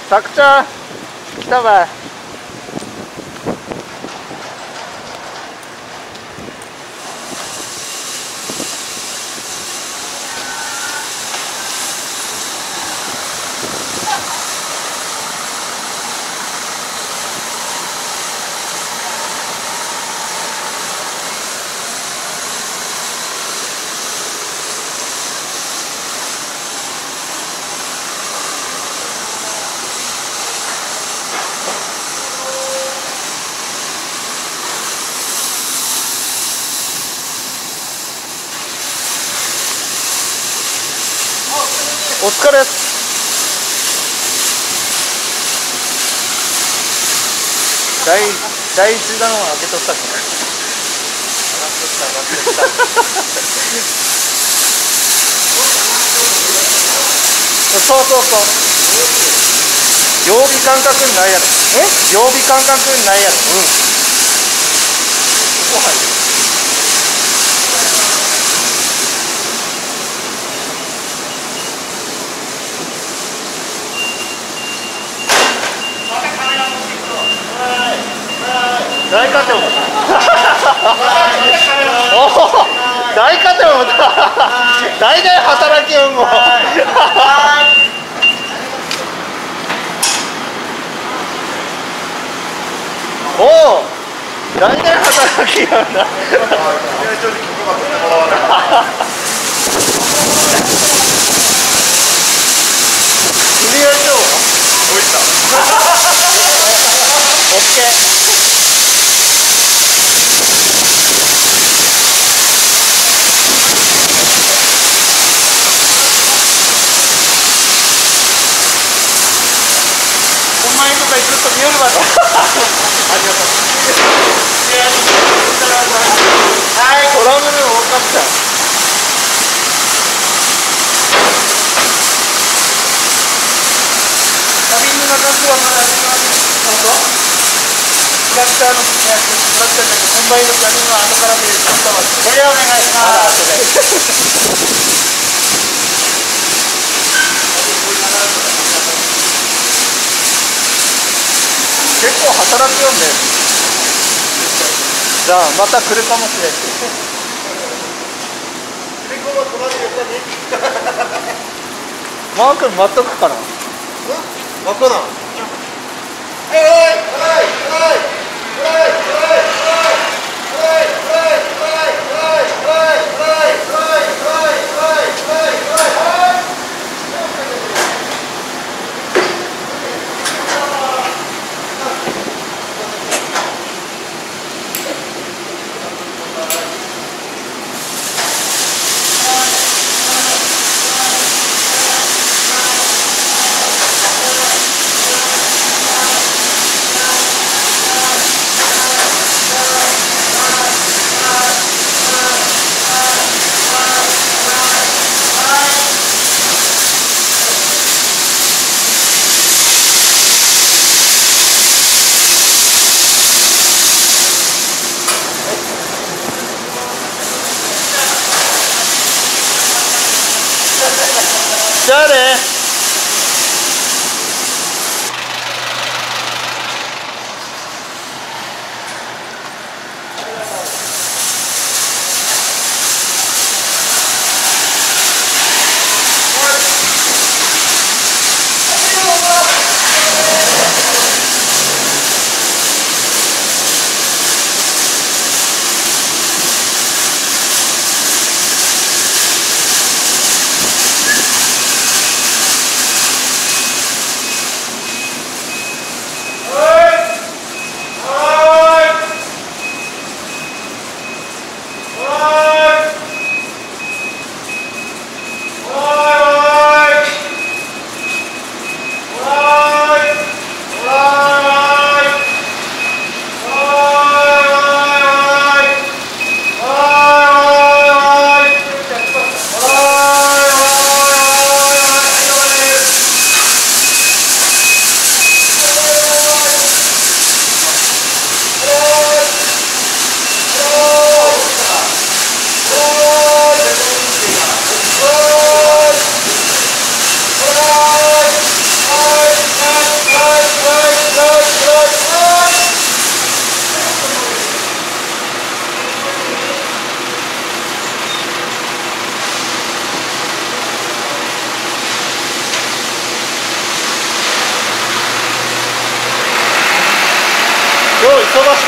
さくちゃん来たばい。お疲れ。第一弾を開けとったっけね。上がってきた。そうそうそう。曜日感覚にないやろ。曜日感覚にないやろ。ここ入る。大活躍。おお、大活躍。大々働きよもう。おお、大々働きよな。組合長は？おいした。オッケー。前とか行くと見えるわ。ありがとう。はい、トラブル多かった。カビングの数はまだあります。本当？トラクターのトラクターのコンバインのキャビンは後から見る。これお願いします。結構働くよね。じゃあまた来るかもしれん。マー君待っとくかな。待っとな。じゃあね。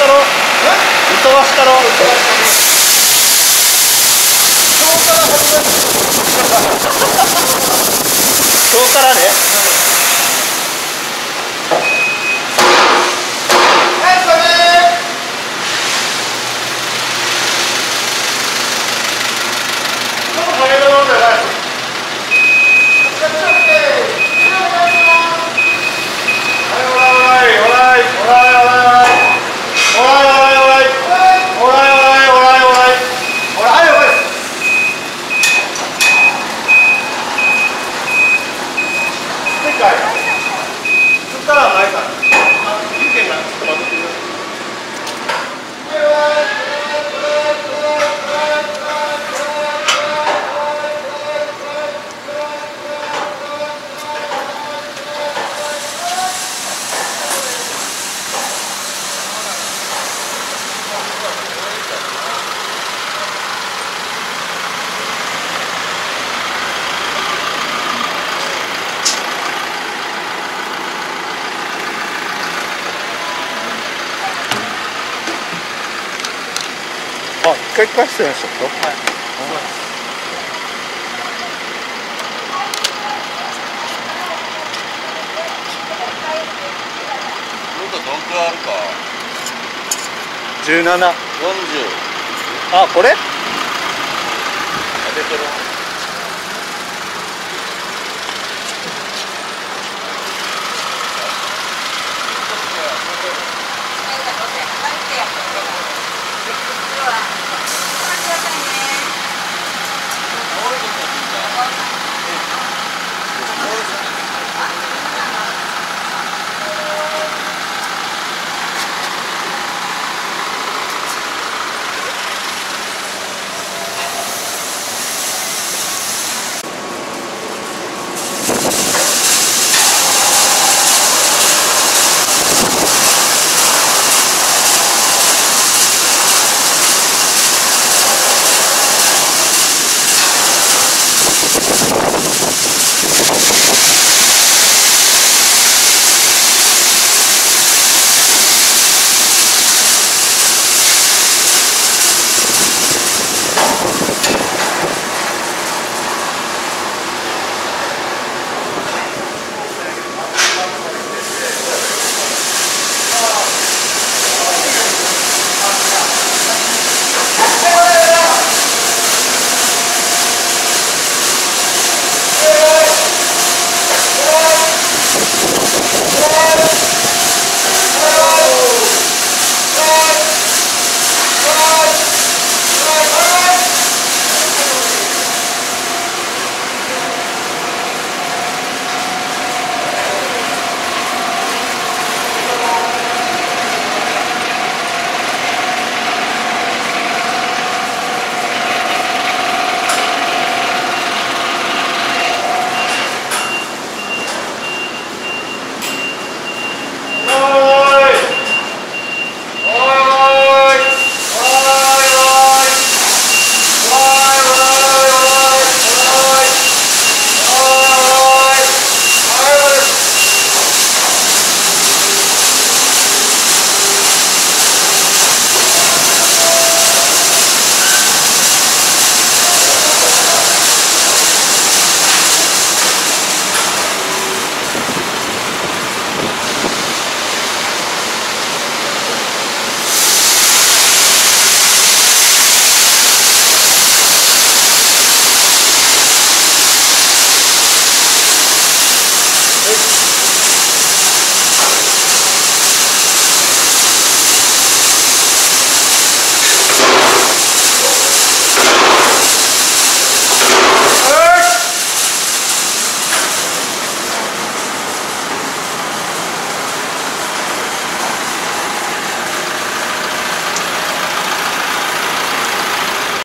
したろ。飛ばしたろ。今日からね。あ、一回返してましたか。はい。 どんくらいあるか。 17。 40。 あ、これ？ 出てる。